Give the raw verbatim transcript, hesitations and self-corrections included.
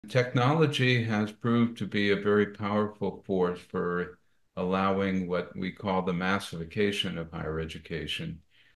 Technology has proved to be a very powerful force for allowing what we call the massification of higher education.